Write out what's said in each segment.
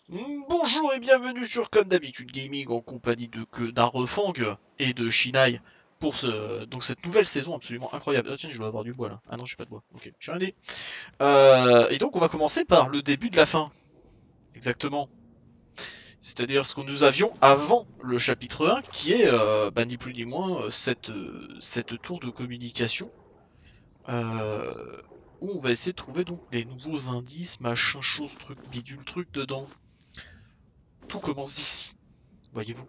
Bonjour et bienvenue sur Comme d'habitude Gaming en compagnie de d'Arrefang et de Shinai pour donc cette nouvelle saison absolument incroyable. Ah tiens, je dois avoir du bois là. Ah non, j'ai pas de bois. Ok, j'ai rien dit. Et donc on va commencer par le début de la fin. Exactement. C'est-à-dire ce que nous avions avant le chapitre 1 qui est ni plus ni moins cette tour de communication euh, où on va essayer de trouver donc des nouveaux indices, machin, chose, truc, bidule, truc dedans. Tout commence ici, voyez-vous.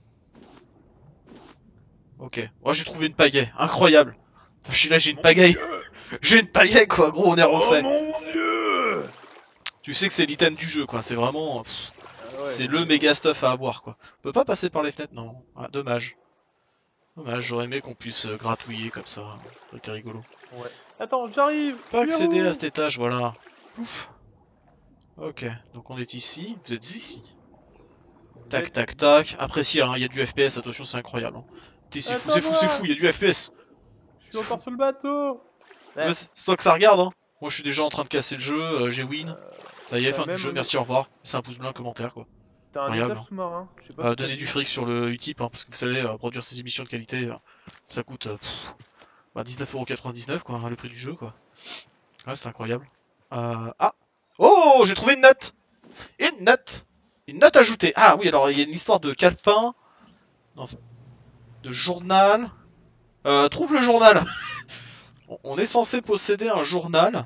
Ok. Oh, j'ai trouvé une pagaie. Incroyable. Je suis là, j'ai une Mon pagaie. Dieu! J'ai une pagaie, quoi. Gros, on est Oh refait. mon Dieu! Tu sais que c'est l'item du jeu, quoi. C'est vraiment... Ah ouais, c'est non le mais... méga stuff à avoir, quoi. On peut pas passer par les fenêtres, non. Ah, dommage. Dommage, j'aurais aimé qu'on puisse gratouiller comme ça. Ça aurait été rigolo. Ouais. Attends, j'arrive! Pas accéder à Youhou! cet étage, voilà. Ouf. Ok, donc on est ici. Vous êtes ici. Vous Tac, êtes tac, tac. ici. Appréciez, hein. Il y a du FPS, attention, c'est incroyable. Hein. C'est fou, c'est fou, c'est fou. Attends-moi! Il y a du FPS. Je suis C'est fou. encore sur le bateau! Ouais, Ouais. c'est toi que ça regarde, hein. Moi, je suis déjà en train de casser le jeu. J'ai win. Euh, Ça y est, T'as fin du même jeu, merci, au revoir. C'est un pouce bleu, un commentaire, quoi. T'as un Incroyable. étage Hein. sous-marin. Je sais pas si t'as Donnez du vu. fric sur le Utip, hein, parce que vous savez, produire ces émissions de qualité, ça coûte 19,99€ quoi, hein, le prix du jeu, quoi. Ouais, c'est incroyable. Ah. Oh, j'ai trouvé une note. Une note. Une note ajoutée. Ah oui, alors il y a une histoire de calepin, non, de journal. Trouve le journal. On est censé posséder un journal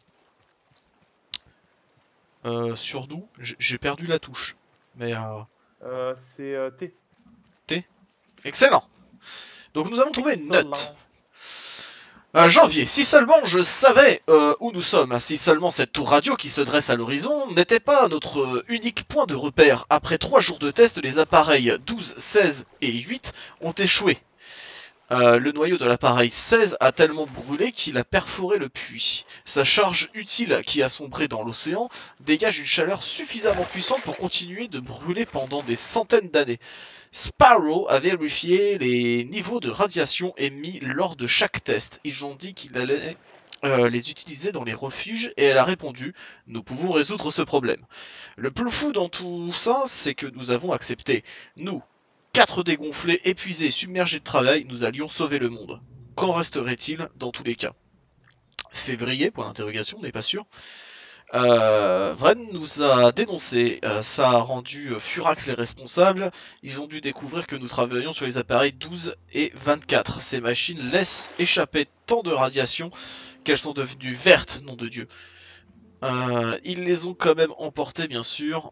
sur nous. J'ai perdu la touche. Mais C'est T. T. Excellent. Donc nous avons trouvé une note. Excellent. Janvier, si seulement je savais où nous sommes, si seulement cette tour radio qui se dresse à l'horizon n'était pas notre unique point de repère. Après 3 jours de test, les appareils 12, 16 et 8 ont échoué. Le noyau de l'appareil 16 a tellement brûlé qu'il a perforé le puits. Sa charge utile qui a sombré dans l'océan dégage une chaleur suffisamment puissante pour continuer de brûler pendant des centaines d'années. Sparrow a vérifié les niveaux de radiation émis lors de chaque test. Ils ont dit qu'il allait les utiliser dans les refuges et elle a répondu: nous pouvons résoudre ce problème. Le plus fou dans tout ça, c'est que nous avons accepté. Nous, 4 dégonflés, épuisés, submergés de travail, nous allions sauver le monde. Qu'en resterait-il dans tous les cas? Février, point d'interrogation, on n'est pas sûr. Vren nous a dénoncé, ça a rendu furax les responsables. Ils ont dû découvrir que nous travaillions sur les appareils 12 et 24. Ces machines laissent échapper tant de radiation qu'elles sont devenues vertes, nom de Dieu. Ils les ont quand même emportées, bien sûr.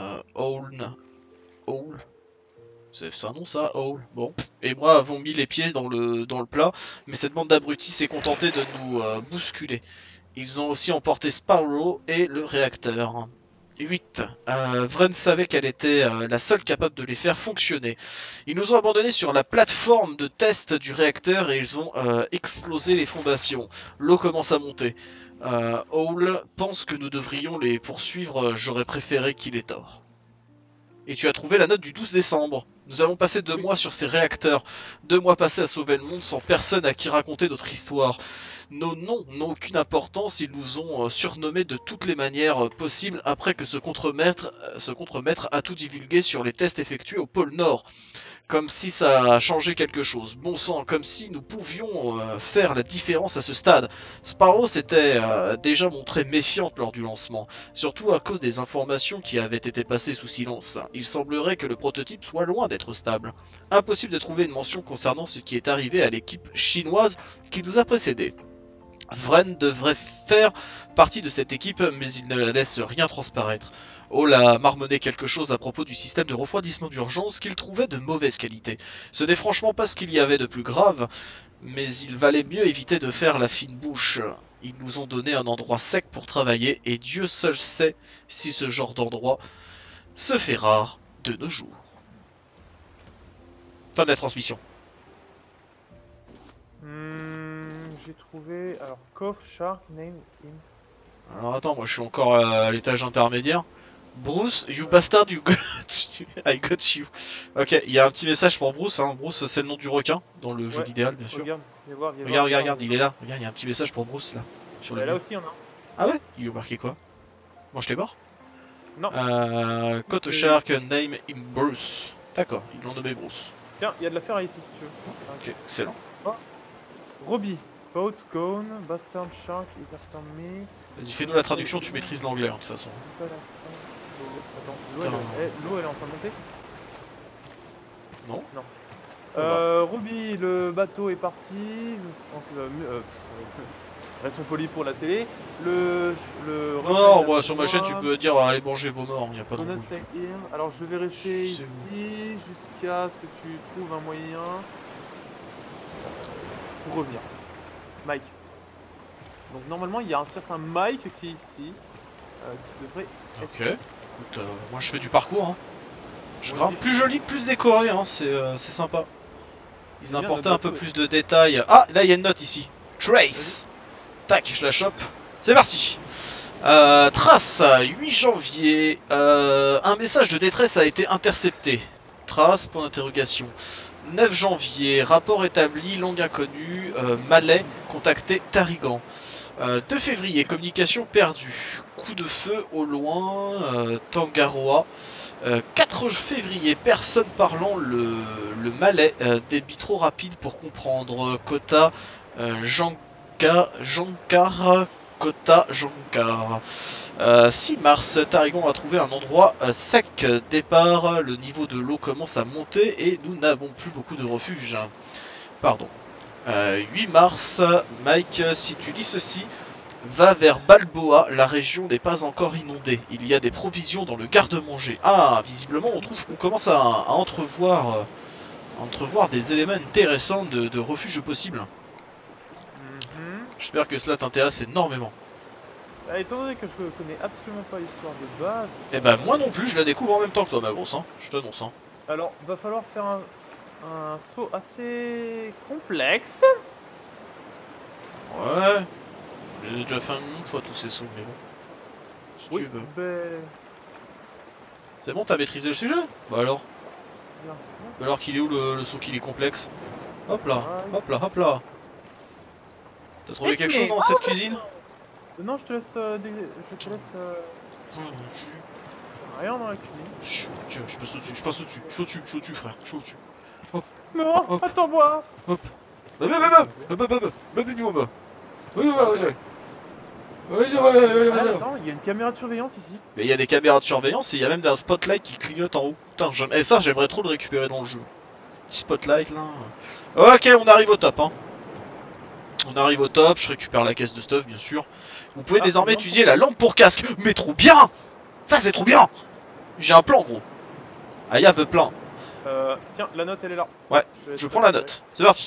Owl, c'est un nom ça, Owl. Bon. Et moi avons mis les pieds dans le plat, mais cette bande d'abrutis s'est contentée de nous bousculer. Ils ont aussi emporté Sparrow et le réacteur. 8. Vren savait qu'elle était la seule capable de les faire fonctionner. Ils nous ont abandonnés sur la plateforme de test du réacteur et ils ont explosé les fondations. L'eau commence à monter. Owl pense que nous devrions les poursuivre, j'aurais préféré qu'il ait tort. Et tu as trouvé la note du 12 décembre. Nous avons passé 2 mois Oui. sur ces réacteurs. 2 mois passés à sauver le monde sans personne à qui raconter notre histoire. Nos noms n'ont aucune importance, ils nous ont surnommés de toutes les manières possibles après que ce contremaître a tout divulgué sur les tests effectués au pôle Nord. Comme si ça a changé quelque chose. Bon sang, comme si nous pouvions faire la différence à ce stade. Sparrow s'était déjà montrée méfiante lors du lancement, surtout à cause des informations qui avaient été passées sous silence. Il semblerait que le prototype soit loin d'être stable. Impossible de trouver une mention concernant ce qui est arrivé à l'équipe chinoise qui nous a précédés. Vren devrait faire partie de cette équipe, mais il ne laisse rien transparaître. Hall a marmonné quelque chose à propos du système de refroidissement d'urgence qu'il trouvait de mauvaise qualité. Ce n'est franchement pas ce qu'il y avait de plus grave, mais il valait mieux éviter de faire la fine bouche. Ils nous ont donné un endroit sec pour travailler, et Dieu seul sait si ce genre d'endroit se fait rare de nos jours. Fin de la transmission. J'ai trouvé... Alors, Cough Shark Name in... Alors attends, moi je suis encore à l'étage intermédiaire. Bruce, you Ouais. bastard, you got you. I got you. Ok, il y a un petit message pour Bruce. Hein. Bruce, c'est le nom du requin dans le jeu Ouais. d'idéal, bien sûr. Regarde. Viens voir, viens voir, Regarde, viens regarde, voir, regarde, viens il est voir. là. Regarde, il y a un petit message pour Bruce là, sur le Bah là mur. aussi, il y en a un. Ah ouais? Il est marqué quoi? Bon, je t'ai mort. Non. Cote Shark, name him Bruce. D'accord, ils l'ont nommé Bruce. Tiens, il y a de la ferraille ici si tu veux. Ok, excellent. Robbie. Boat Cone, Bastard Shark, Etherton Me. Vas-y, fais-nous la traduction, tu maîtrises l'anglais hein, de toute façon. Attends, l'eau elle est en train de monter? Non. Non. Robbie, le bateau est parti. Restons polis pour la télé. Non, moi sur ma chaîne tu peux dire allez manger vos morts, il n'y a pas de problème. Alors je vais rester ici C'est jusqu'à ce que tu trouves un moyen pour revenir. Mike. Donc normalement il y a un certain Mike qui est ici. Qui devrait... Ok. Écoute, moi je fais du parcours. Hein. Je grimpe. Aussi. Plus joli, plus décoré, hein. C'est sympa. Ils C'est bien, apportaient le un peu bateau, plus de détails. Ah, là il y a une note ici. Trace. Tac, je la chope. C'est parti. Trace, 8 janvier. Un message de détresse a été intercepté. Trace, point d'interrogation. 9 janvier, rapport établi, langue inconnue, Malais, contacté Tarigan. 2 février, communication perdue. Coup de feu au loin, Tangaroa. 4 février, personne parlant le malais, débit trop rapide pour comprendre. Kota, Jankar, Kota, Jankar. 6 mars, Tarigon a trouvé un endroit sec. Départ, le niveau de l'eau commence à monter et nous n'avons plus beaucoup de refuge. Pardon. 8 mars, Mike, si tu lis ceci, va vers Balboa, la région n'est pas encore inondée. Il y a des provisions dans le garde-manger. Ah, visiblement, on trouve qu'on commence à entrevoir des éléments intéressants de refuge possible. J'espère que cela t'intéresse énormément. Étant donné que je connais absolument pas l'histoire de base... Eh ben, moi non plus, je la découvre en même temps que toi, ma grosse, hein. Je t'annonce. Hein. Alors, va falloir faire un saut assez complexe. Ouais. J'ai déjà fait une fois tous ces sauts, mais bon. Si tu veux. Ben... C'est bon, t'as maîtrisé le sujet? Bah alors. Bien. Alors qu'il est où le saut qu'il est complexe? Hop là, hop là, hop là. T'as trouvé quelque chose dans cette cuisine? Non, je te laisse... Rien dans la cuisine. Tiens, je passe au-dessus, je passe au-dessus, je suis au-dessus, frère, je suis au-dessus. Hop. Non, Hop. attends-moi. Hop. Attends, il y a une caméra de surveillance ici. Mais il y a des caméras de surveillance et il y a même des spotlights qui clignotent en haut. Putain, et ça, j'aimerais trop le récupérer dans le jeu. Petit spotlight là. Ok, on arrive au top, hein. On arrive au top, je récupère la caisse de stuff, bien sûr. Vous pouvez désormais étudier la lampe pour casque. Mais trop bien! Ça, c'est trop bien! J'ai un plan, gros. I have a plan. Tiens, la note, elle est là. Ouais, je prends la note. C'est parti.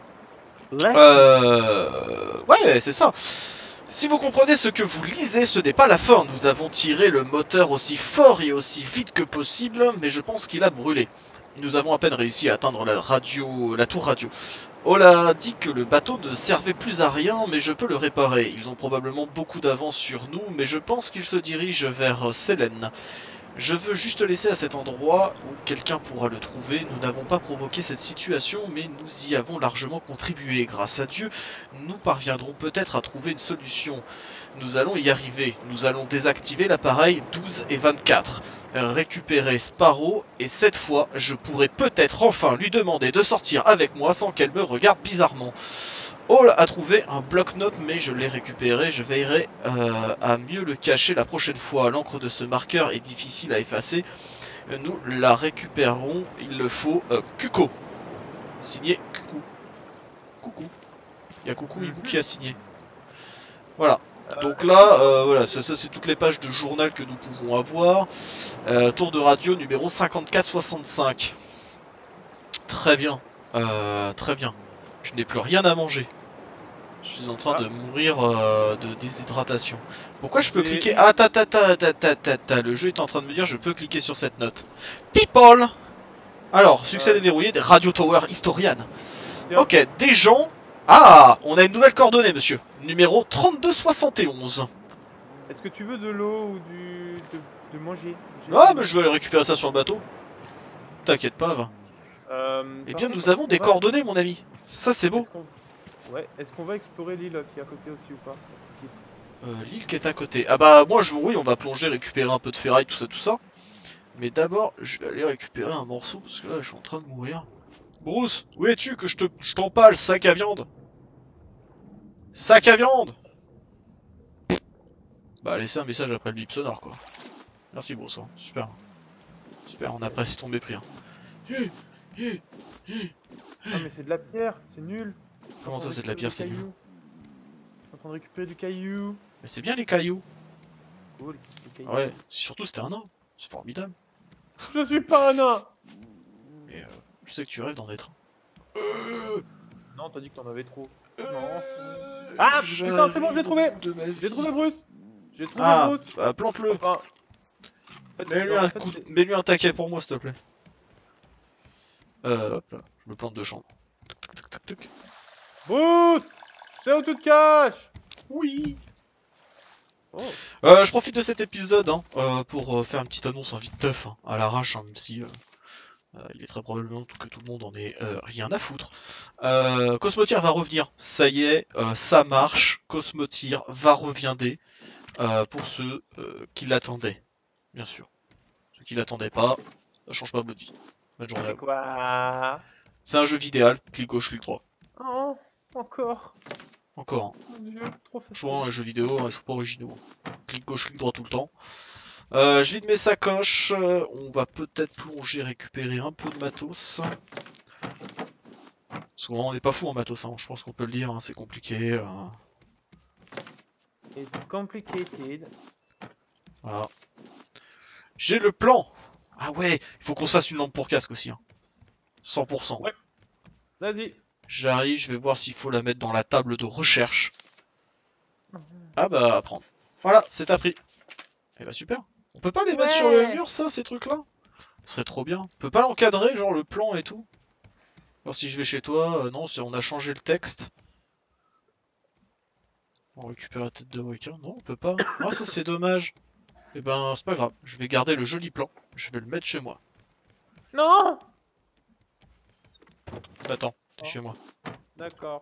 Ouais, c'est ça. Si vous comprenez ce que vous lisez, ce n'est pas la fin. Nous avons tiré le moteur aussi fort et aussi vite que possible, mais je pense qu'il a brûlé. Nous avons à peine réussi à atteindre la tour radio. Ola dit que le bateau ne servait plus à rien, mais je peux le réparer. Ils ont probablement beaucoup d'avance sur nous, mais je pense qu'ils se dirigent vers Selene. Je veux juste laisser à cet endroit où quelqu'un pourra le trouver. Nous n'avons pas provoqué cette situation, mais nous y avons largement contribué. Grâce à Dieu, nous parviendrons peut-être à trouver une solution. Nous allons y arriver. Nous allons désactiver l'appareil 12 et 24. Récupérer Sparrow, et cette fois, je pourrai peut-être enfin lui demander de sortir avec moi sans qu'elle me regarde bizarrement. Hall a trouvé un bloc-notes, mais je l'ai récupéré. Je veillerai à mieux le cacher la prochaine fois. L'encre de ce marqueur est difficile à effacer. Nous la récupérerons. Il le faut. Kuko. Signé Coucou. Coucou. Il y a Coucou Hibou qui a signé. Voilà. Donc là, voilà, ça c'est toutes les pages de journal que nous pouvons avoir. Tour de radio numéro 5465. Très bien. Très bien. Je n'ai plus rien à manger. Je suis en train de mourir de déshydratation. Pourquoi je peux cliquer? Ah, le jeu est en train de me dire je peux cliquer sur cette note. People. Alors, succès déverrouillé, des Radio Tower Historian. Ok, des gens. Ah, on a une nouvelle coordonnée, monsieur. Numéro 3271. Est-ce que tu veux de l'eau ou de manger? Ah, mais je vais aller récupérer ça sur le bateau. T'inquiète pas, va. Eh bien, nous avons des coordonnées, mon ami. Ça, c'est beau. Ouais, est-ce qu'on va explorer l'île qui est à côté aussi ou pas? L'île qui est à côté. Ah bah moi oui on va plonger, récupérer un peu de ferraille, tout ça. Mais d'abord je vais aller récupérer un morceau parce que là je suis en train de mourir. Bruce, où es-tu que je t'empale, sac à viande? Sac à viande! Bah laissez un message après le bip sonore quoi. Merci Bruce, hein. Super. Super, on apprécie ton mépris. Hein. Ah mais c'est de la pierre, c'est nul. Comment ça c'est de la pierre, c'est nul? Je suis en train de récupérer du caillou. Mais c'est bien les cailloux. Cool, les cailloux. Ouais, surtout c'était un nain. C'est formidable. Je suis pas un nain. Mais je sais que tu rêves d'en être un. Non, t'as dit que t'en avais trop. Non. Ah putain, c'est bon, je l'ai trouvé. J'ai trouvé Bruce. J'ai trouvé Bruce. Bah plante-le. Enfin, Mets-lui un taquet pour moi s'il te plaît. Hop là, je me plante de chambre. Tac, tac, tac. Bruce, c'est où tu te caches? Oui. Oh. Je profite de cet épisode hein, pour faire une petite annonce en vite teuf, hein, à l'arrache, hein, même si il est très probablement que tout le monde en ait rien à foutre. Cosmotier va revenir, ça y est, ça marche. Cosmotier va reviender pour ceux qui l'attendaient, bien sûr. Ceux qui l'attendaient pas, ça change pas votre vie. Bonne journée à C'est vous. quoi? C'est un jeu vidéal, clic gauche, clic droit. Oh, encore. Encore, hein. Mon dieu, trop facile. Souvent les jeux vidéo, ils sont pas originaux. Clic gauche, clic droit tout le temps. Je vide mes sacoches, on va peut-être plonger, récupérer un peu de matos. Souvent on n'est pas fou en matos, hein, je pense qu'on peut le dire, hein, c'est compliqué. It's complicated. Voilà. J'ai le plan. Ah ouais, il faut qu'on se fasse une lampe pour casque aussi. Hein. 100%. Ouais. Vas-y. J'arrive, je vais voir s'il faut la mettre dans la table de recherche. Ah bah, à prendre. Voilà, c'est appris. Et bah super. On peut pas les mettre sur le mur, ça, ces trucs-là? Ce serait trop bien. On peut pas l'encadrer, genre le plan et tout? Alors si je vais chez toi, non, si on a changé le texte. On récupère la tête de requin. Non, on peut pas. Ah, ça c'est dommage. Et ben, c'est pas grave. Je vais garder le joli plan. Je vais le mettre chez moi. Non. Attends, t'es Oh. chez moi. D'accord.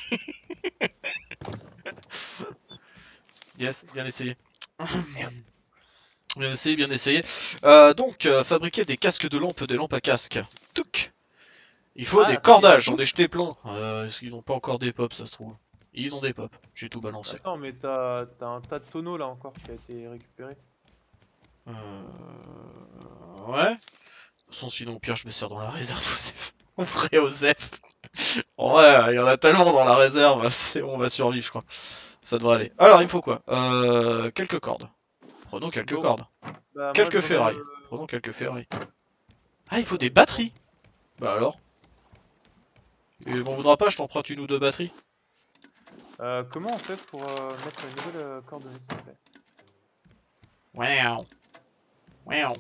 Yes, bien essayé. Bien essayé, bien essayé. Donc, fabriquer des casques de lampes, des lampes à casque. Touc. Il faut des cordages, j'en ai jeté plein. Ils n'ont pas encore des pops, ça se trouve. Ils ont des pops, j'ai tout balancé. Attends, mais t'as un tas de tonneaux là encore qui a été récupéré. Ouais. De toute façon, sinon, au pire, je me sers dans la réserve, Osef. En vrai, Osef. Ouais, il y en a tellement dans la réserve, on va survivre, je crois. Ça devrait aller. Alors, il me faut quoi? Quelques cordes. Prenons quelques cordes. Bah, Quelques ferrailles. Prenons quelques ferrailles. Ah, il faut des batteries. Bah alors? Et m'en voudra pas, je t'emprunte une ou deux batteries. Comment on fait pour mettre une nouvelle coordonnée s'il te plaît? Wow. Wow.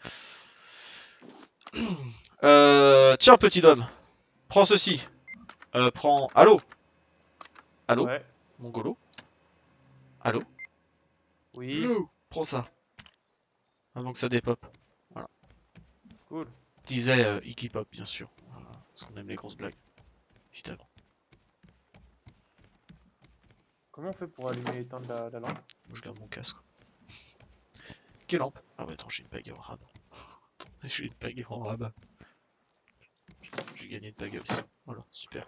Tiens, petit homme. Prends ceci. Prends... Allô? Allô? Ouais. Mongolo? Allô? Oui. Allô? Prends ça. Avant que ça dépop. Voilà. Cool. Disait Iggy Pop, bien sûr. Voilà. Parce qu'on aime les grosses blagues. Évidemment. Comment on fait pour allumer et éteindre la lampe? Moi, je garde mon casque. Quelle lampe? Ah ouais, attends, j'ai une pagaie en rab. J'ai une pagaie en rab. J'ai gagné une pagaie aussi. Voilà, super.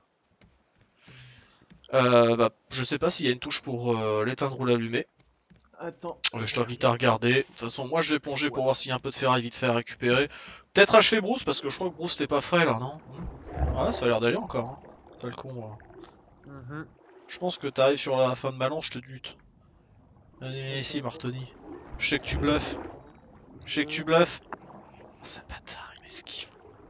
Bah, je sais pas s'il y a une touche pour l'éteindre ou l'allumer. Attends. Je t'invite à regarder. De toute façon, moi je vais plonger pour voir s'il y a un peu de ferraille vite fait à récupérer. Peut-être achever Bruce, parce que je crois que Bruce t'es pas frais là, non? Ouais, ça a l'air d'aller encore. Hein. T'as le con. Je pense que t'arrives sur la fin de ma lance, je te dute. Allez, ici, Martoni. Je sais que tu bluffes. Je sais que tu bluffes. Oh, ça bâtard, il m'esquive.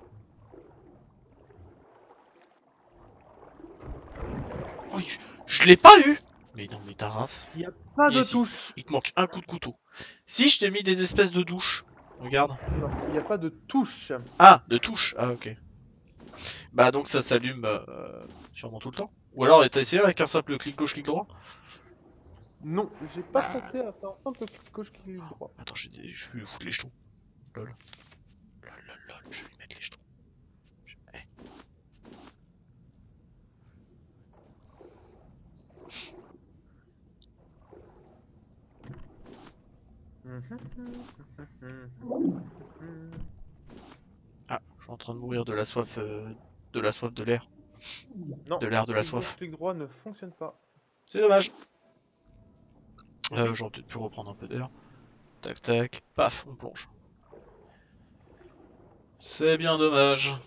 Oh, je l'ai pas eu! Mais non, mais ta race. Il y a pas de Ici. touche. Il te manque un coup de couteau. Si je t'ai mis des espèces de douches. Regarde. Non, il n'y a pas de touche. Ah, de touche. Ah, ok. Bah donc ça s'allume sûrement tout le temps. Ou alors t'as essayé avec un simple clic gauche, clic droit? Non, j'ai pas pensé à faire un simple clic gauche, clic droit. Attends, je vais lui foutre les jetons. Lol. Lol, lol, lol, je vais lui mettre les jetons. Eh. Ah, je suis en train de mourir de la soif de l'air. Non, De l'air de la soif. Le clic droit ne fonctionne pas. C'est dommage. J'aurais peut-être pu reprendre un peu d'air. Tac tac, paf, on plonge. C'est bien dommage.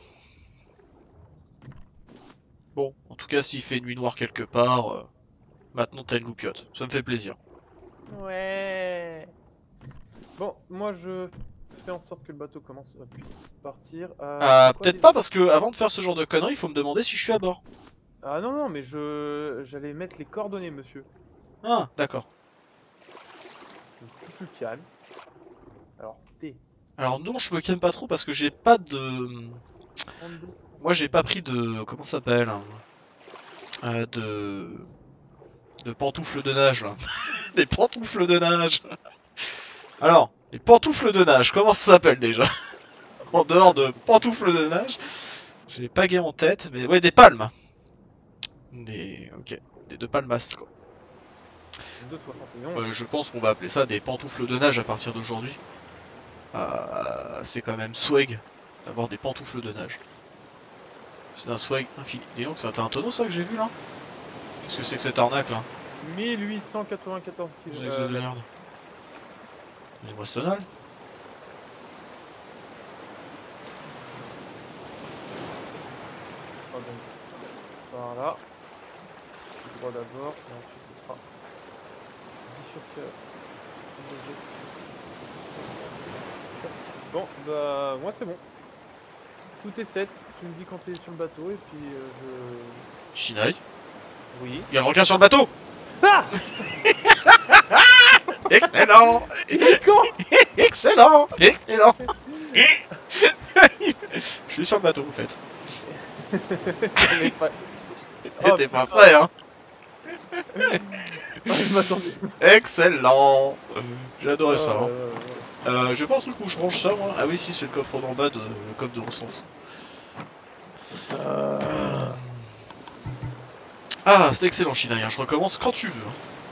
Bon, en tout cas, s'il fait nuit noire quelque part, maintenant t'as une loupiote. Ça me fait plaisir. Ouais. Bon, moi je fais en sorte que le bateau puisse partir. Peut-être pas, parce que avant de faire ce genre de conneries, il faut me demander si je suis à bord. Ah non, non, mais j'allais mettre les coordonnées, monsieur. Ah, d'accord. Donc, plus calme. Alors, T. Alors non, je me calme pas trop parce que j'ai pas de... 32. Moi j'ai pas pris de... Comment ça s'appelle de pantoufles de nage là. Des pantoufles de nage. Alors, les pantoufles de nage, comment ça s'appelle déjà? En dehors de pantoufles de nage, j'ai pas gay en tête, mais ouais, des palmes. Ok, des deux palmas quoi. 2,61. Je pense qu'on va appeler ça des pantoufles de nage à partir d'aujourd'hui. C'est quand même swag d'avoir des pantoufles de nage. C'est un swag infini. Dis donc, c'était un tonneau ça que j'ai vu là? Qu'est-ce que c'est que cette arnaque là? 1894 kg. C'est de merde. Les Brestonales? Par là. Tout droit d'abord, et ensuite ce sera 10 sur cœur. Bon, bah moi c'est bon. Tout est set, tu me dis quand t'es sur le bateau et puis je... Shinai? Oui. Il y a un requin sur le bateau! Ah! Excellent! Excellent! Excellent! Je suis sur le bateau, vous faites. T'es pas prêt, hein? Je m'attendais. Excellent! J'ai adoré ça, hein. J'ai pas un truc où je range ça, moi. Ah oui, si, c'est le coffre d'en bas, le coffre de on s'en fout. Ah, c'est excellent, Shinai, hein. Je recommence quand tu veux.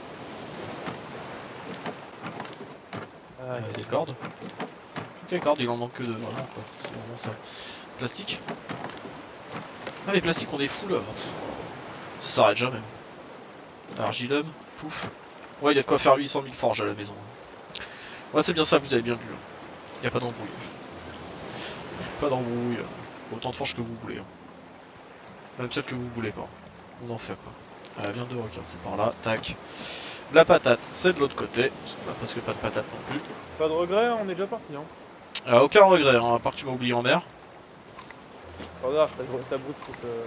Des cordes. Ok, cordes, il en manque que deux, vraiment, quoi. C'est vraiment ça. Plastique. Ah, les plastiques, on est fou, là. Ça s'arrête jamais. Argilum, pouf. Ouais, il y a de quoi faire 800 000 forges à la maison. Ouais, c'est bien ça, vous avez bien vu. Il n'y a pas d'embrouille. Pas d'embrouille. Autant de forges que vous voulez. Même celle que vous voulez pas. On en fait pas. Bien deux requins, c'est par là. Tac. La patate, c'est de l'autre côté. On a presque pas de patate non plus. Pas de regret, on est déjà parti. Hein. Aucun regret, hein, à part que tu m'as oublié en mer. Regarde, ta brousse pour te...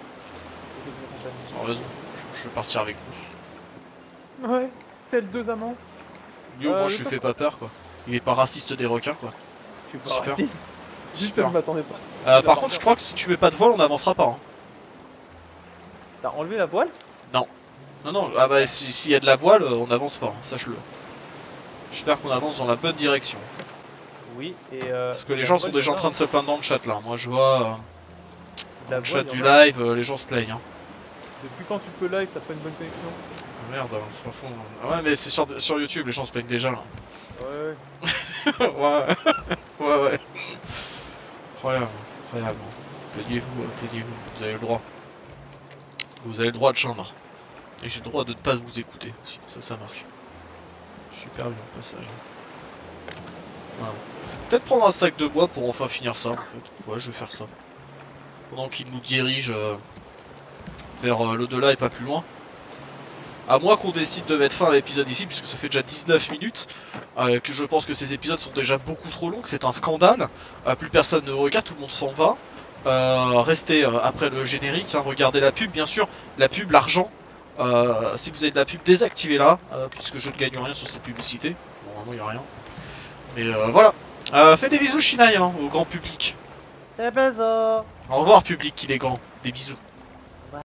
Sans raison, je vais partir avec nous. Ouais, tel deux amants. Lui au moins je lui fais pas peur quoi. Il est pas raciste des requins quoi. Je suis pas raciste. Juste que je m'attendais pas. Par contre je crois que si tu mets pas de voile on n'avancera pas. Hein. T'as enlevé la voile? Non. Non, ah bah s'il y a de la voile on n'avance pas, hein, sache-le. J'espère qu'on avance dans la bonne direction. Oui, et parce que les gens sont déjà en train de se plaindre dans le chat là. Moi je vois dans le chat du live, les gens se plaignent. Hein. Depuis quand tu peux live, t'as pas une bonne connexion? Ah, merde, c'est pas fond. Ah ouais mais c'est sur YouTube, les gens se plaignent déjà là. Ouais. Ouais. Ouais. Incroyable, incroyable. Plaignez-vous, plaignez-vous, vous avez le droit. Vous avez le droit de chaindre. Et j'ai le droit de ne pas vous écouter aussi, ça marche. Super bien le passage. Voilà. Peut-être prendre un stack de bois pour enfin finir ça en fait. Ouais, je vais faire ça. Pendant qu'il nous dirige vers l'au-delà et pas plus loin. À moins qu'on décide de mettre fin à l'épisode ici, puisque ça fait déjà 19 minutes, que je pense que ces épisodes sont déjà beaucoup trop longs, que c'est un scandale. Plus personne ne regarde, tout le monde s'en va. Restez après le générique, hein, regardez la pub, bien sûr, la pub, l'argent. Si vous avez de la pub, désactivez-la, puisque je ne gagne rien sur cette publicité. Normalement, il n'y a rien. Mais voilà. Fais des bisous, Shinai, hein, au grand public. Des bisous. Au revoir, public, il est grand. Des bisous.